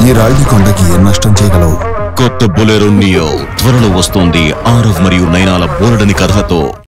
ఈ రాళ్ళని కొండకి ఏం నష్టం చేయగలవు? కొత్త బొలెరో నియో త్వరలో వస్తోంది ఆరవ్ మరియు నయనాల బోలెడని కథలతో.